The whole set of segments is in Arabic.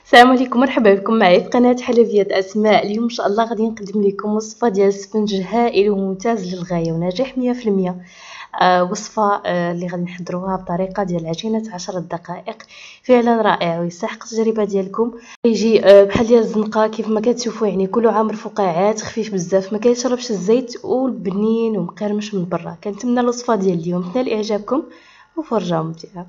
السلام عليكم، مرحبا بكم معي في قناة حلويات أسماء. اليوم إن شاء الله غادي نقدم لكم وصفة ديال السفنج هائل وممتاز للغاية وناجح 100%. وصفة اللي غادي نحضروها بطريقة ديال عجينة 10 دقائق، فعلا رائع ويستحق التجربة ديالكم. يجي بحال ديال الزنقة كيف ما كتشوفوا، يعني كله عامر فقاعات، خفيف بزاف، ما كيشربش الزيت وبنين ومقرمش من برا. كنتمنى الوصفة ديال اليوم تنال إعجابكم وفرجة ممتعة.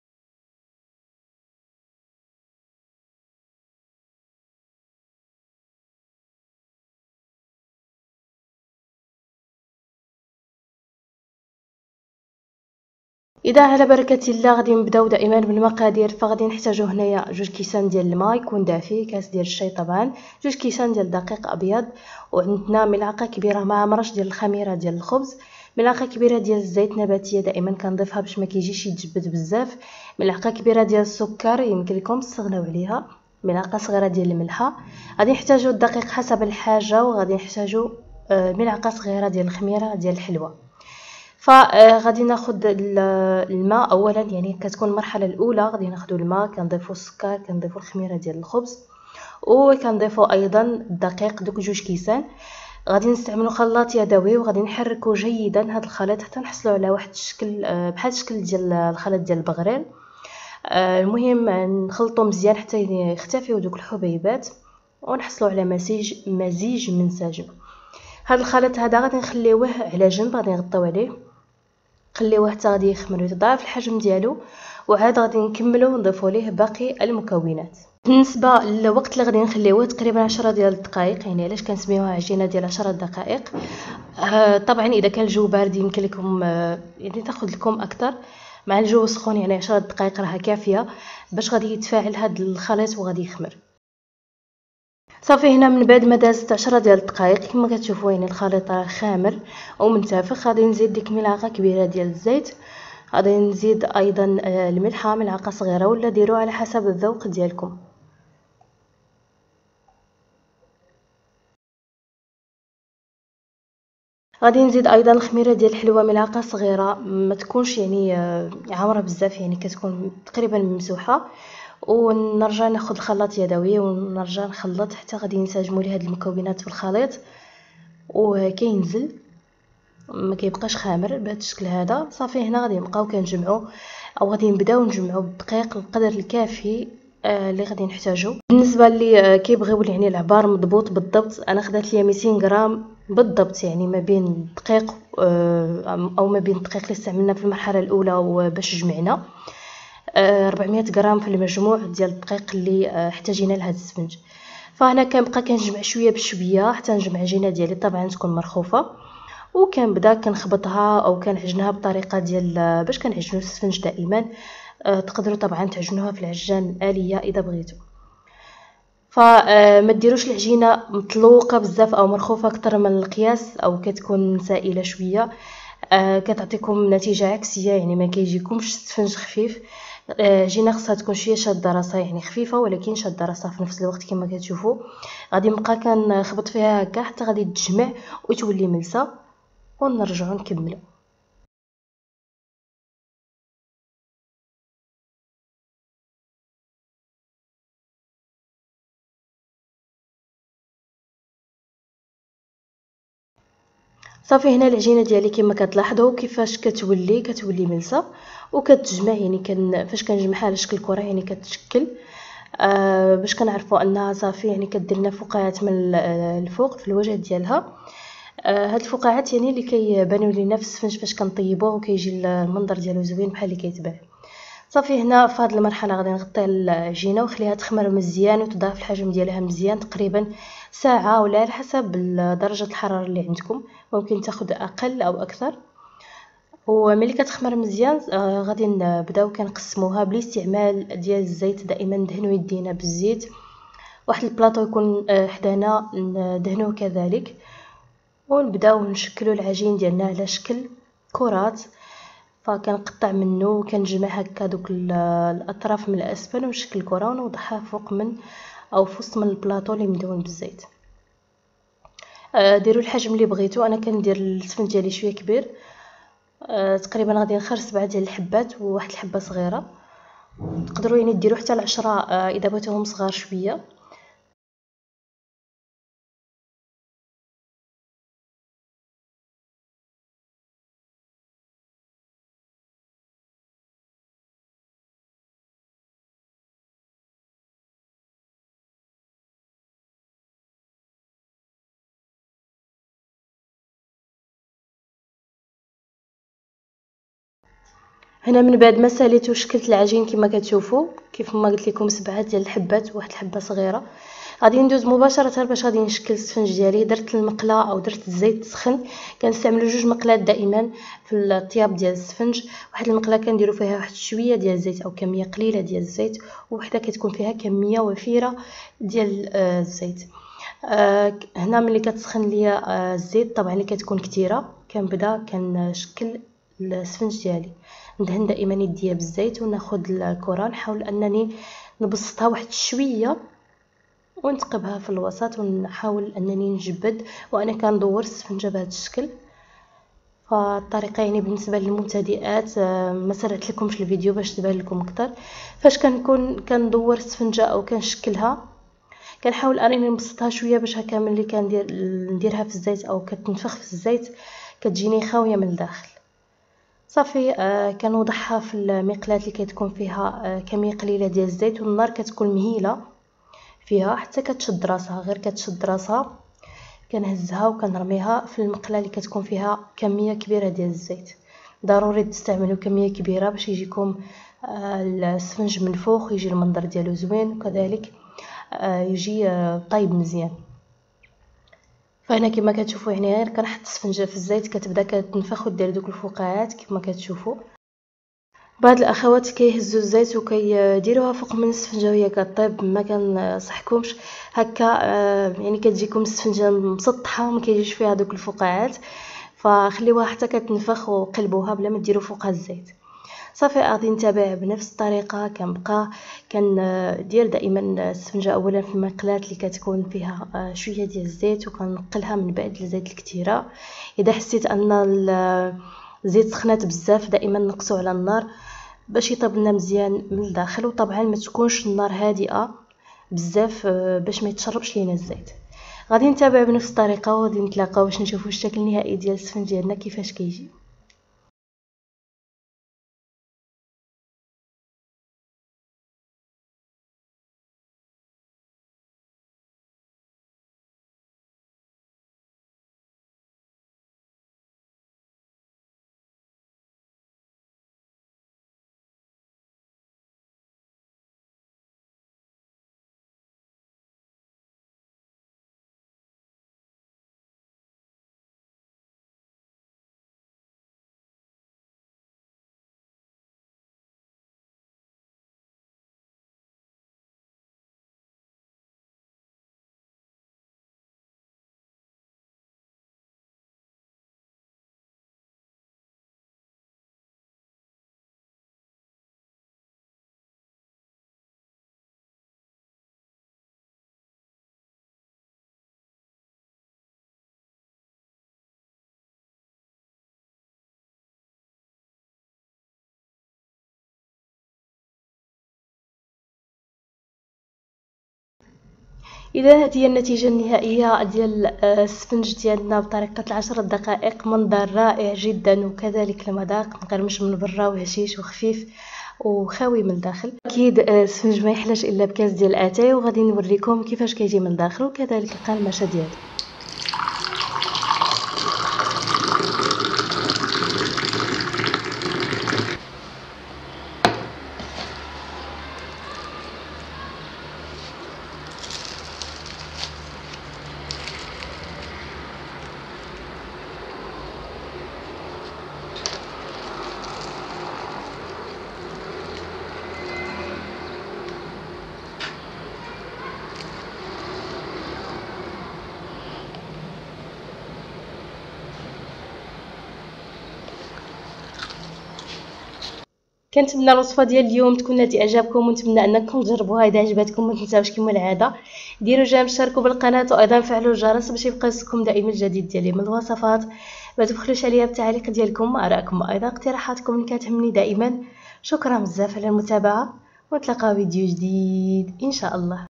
اذا على بركه الله غادي نبداو دائما بالمقادير. فغادي نحتاجو هنايا 2 كيسان ديال الماء يكون دافي، كاس ديال الشاي طبعا، 2 كيسان ديال الدقيق ابيض، وعندنا ملعقه كبيره مع مرش ديال الخميره ديال الخبز، ملعقه كبيره ديال الزيت نباتيه دائما كنضيفها باش ما كيجيش يتجبد بزاف، ملعقه كبيره ديال السكر يمكن لكم تستغناو عليها، ملعقه صغيره ديال الملحه. غادي نحتاجو الدقيق حسب الحاجه، وغادي نحتاجو ملعقه صغيره ديال الخميره ديال الحلوه. فغادي ناخد الماء اولا، يعني كتكون المرحله الاولى غادي ناخدو الماء، كنضيفو السكر، كنضيفو الخميره ديال الخبز، وكنضيفو ايضا الدقيق دوك 2 كيسان. غادي نستعملو خلاط يدوي وغادي نحركو جيدا هذا الخليط حتى نحصلو على واحد الشكل بحال الشكل ديال الخليط ديال البغرير. المهم نخلطو مزيان حتى يختفيو دوك الحبيبات ونحصلو على مزيج منسجم. هذا الخليط هذا غادي نخليوه على جنب، غادي نغطيو عليه خليوه حتى غادي يخمر ويتضاعف الحجم ديالو، وعاد غادي نكملو نضيفو ليه باقي المكونات. بالنسبه للوقت اللي غادي نخليوه تقريبا 10 ديال الدقائق. يعني علاش كنسميوها عجينه ديال 10 دقائق؟ طبعا اذا كان الجو بارد يمكن لكم يعني تاخذ لكم اكثر، مع الجو سخون يعني 10 دقائق راها كافيه باش غادي يتفاعل هذا الخليط وغادي يخمر. صافي هنا من بعد ما دازت 10 ديال الدقائق كما كتشوفوا يعني الخليط راه خامر ومنتفخ. غادي نزيد ديك ملعقه كبيره ديال الزيت، غادي نزيد ايضا الملحه ملعقه صغيره، ولا ديروا على حسب الذوق ديالكم. غادي نزيد ايضا الخميره ديال الحلوه ملعقه صغيره، ما تكونش يعني عامره بزاف، يعني كتكون تقريبا ممسوحه. ونرجع ناخذ الخلاط يدوي ونرجع نخلط حتى غادي نسجموا لي هاد المكونات في الخليط وكينزل ما كيبقاش خامر بهذا الشكل هذا. صافي هنا غادي نبقاو كنجمعوا او غادي نبداو نجمعوا بالدقيق القدر الكافي اللي غادي نحتاجو. بالنسبه اللي كيبغيو يعني العبار مضبوط بالضبط، انا خدات ليا 200 غرام بالضبط، يعني ما بين الدقيق او ما بين الدقيق اللي استعملنا في المرحله الاولى وباش جمعنا 400 غرام في المجموع ديال الدقيق اللي احتاجينا لهذا السفنج. فهنا كنبقى كنجمع شويه بشويه حتى نجمع العجينه ديالي طبعا تكون مرخوفه، وكنبدا كنخبطها او كنعجنها بطريقه ديال باش كنعجنوا السفنج دائما. تقدروا طبعا تعجنوها في العجان الآلية اذا بغيتوا. فما ديروش العجينه مطلوقه بزاف او مرخوفه اكثر من القياس او كتكون سائله شويه، كتعطيكم نتيجه عكسيه، يعني ما كيجيكمش السفنج خفيف. العجينه خصها تكون شويه شاده راسها، يعني خفيفه ولكن شاده راسها في نفس الوقت كما كتشوفوا. غادي نبقى كنخبط فيها هكا حتى غادي تجمع وتولي ملسه، ونرجعوا نكملوا. صافي هنا العجينه ديالي كما كتلاحظوا كيفاش كتولي ملسه وكتجمع، يعني فاش كنجمعها على شكل كره يعني كتشكل باش كنعرفوا انها صافي، يعني كدير لنا فقاعات من الفوق في الوجه ديالها. هاد الفقاعات يعني اللي كيبانوا لينا في السفنج فاش كنطيبوه وكيجي المنظر ديالو زوين بحال اللي كيتباع. صافي هنا في هذه المرحله غادي نغطي العجينه ونخليها تخمر مزيان وتضاعف الحجم ديالها مزيان، تقريبا ساعه ولا على حسب درجه الحراره اللي عندكم، ممكن تاخذ اقل او اكثر. وملي كتخمر مزيان غادي نبداو كنقسموها بالاستعمال ديال الزيت. دائما ندهنوا يدينا بالزيت، واحد البلاطو يكون حدانا ندهنوه كذلك، ونبداو نشكلوا العجين ديالنا على شكل كرات. فكنقطع منه وكنجمع هكا دوك الاطراف من الاسفل ونشكل كره ونوضعها فوق من او في وسط من البلاطو اللي مدهون بالزيت. ديروا الحجم اللي بغيتو، انا كندير السفنج ديالي شويه كبير، تقريبا غادي نخرج 7 ديال الحبات وواحد الحبه صغيره. تقدروا يعني ديروا حتى ل10 اذا بغيتوهم صغار شويه. هنا من بعد ما ساليت وشكلت العجين كما كتشوفوا، كيف ما قلت لكم 7 ديال الحبات وواحد الحبه صغيره. غادي ندوز مباشره باش غادي نشكل السفنج ديالي. درت المقله او درت الزيت سخن، كنستعملوا 2 مقلات دائما في الطياب ديال السفنج. واحد المقله كنديروا فيها واحد شويه ديال الزيت او كميه قليله ديال الزيت، وحده كتكون فيها كميه وفيره ديال الزيت. هنا ملي كتسخن ليا الزيت طبعا اللي كتكون كثيره، كنبدا كنشكل السفنج ديالي. ندهن دائما يديا بالزيت وناخذ الكره، نحاول انني نبسطها واحد شويه ونثقبها في الوسط، ونحاول انني نجبد وانا كندور السفنجه بهذا الشكل. فالطريقه يعني بالنسبه للمبتدئات ما سرعت لكمش الفيديو باش تبان لكم اكثر. فاش كنكون كندور السفنجه او كنشكلها، كنحاول انني نبسطها شويه باش هكا ملي نديرها في الزيت او كتنفخ في الزيت كتجيني خاويه من الداخل. صافي كنوضعها في المقلاة اللي كتكون فيها كميه قليله ديال الزيت، والنار كتكون مهيله فيها حتى كتشد راسها. غير كتشد راسها كنهزها وكنرميها في المقلاة اللي كتكون فيها كميه كبيره ديال الزيت. ضروري تستعملوا كميه كبيره باش يجيكم السفنج منفوخ ويجي المنظر ديالو زوين، وكذلك يجي طيب مزيان. فهنا كما كتشوفوا يعني غير كنحط السفنجه في الزيت كتبدا كتنفخ ودير دوك الفقاعات كما كتشوفوا. بعض الاخوات كيهزوا الزيت وكيديروها فوق من السفنجه وهي كطيب. ما كنصحكمش هكا، يعني كتجيكم السفنجه مسطحه وما كيجيش فيها دوك الفقاعات، فخليوها حتى كتنفخ وقلبوها بلا ما ديروا فوقها الزيت. صافي غادي نتابع بنفس الطريقه. كنبقى كندير دائما السفنجه اولا في المقلاة اللي كتكون فيها شويه ديال الزيت، وكنقلها من بعد الزيت الكثيره. اذا حسيت ان الزيت سخنات بزاف دائما نقصوا على النار باش يطيب لنا مزيان من الداخل، وطبعا ما تكونش النار هادئه بزاف باش ما يتشربش لينا الزيت. غادي نتابع بنفس الطريقه وغادي نتلاقاو باش نشوفوا الشكل النهائي ديال السفنج ديالنا كيفاش كيجي. اذا هذه هي النتيجه النهائيه ديال السفنج ديالنا بطريقه 10 دقائق. منظر رائع جدا، وكذلك المذاق مقرمش من برا وهشيش وخفيف وخاوي من الداخل. اكيد السفنج ما يحلاش الا بكاس ديال الاتاي، وغادي نوريكم كيفاش كيجي من الداخل وكذلك القرمشه ديالو. كنتمنى الوصفه ديال اليوم تكون نالت اعجابكم، ونتمنى انكم تجربوها. اذا عجبتكم ما تنساوش كما العاده ديروا جيم، اشتركوا بالقناه، وايضا فعلوا الجرس باش يبقى يوصلكم دائما الجديد ديالي من الوصفات. ما تبخلوش عليا بالتعليق ديالكم، ارائكم وايضا اقتراحاتكم اللي كتهمني دائما. شكرا بزاف على المتابعه، ونتلاقاو فيديو جديد ان شاء الله.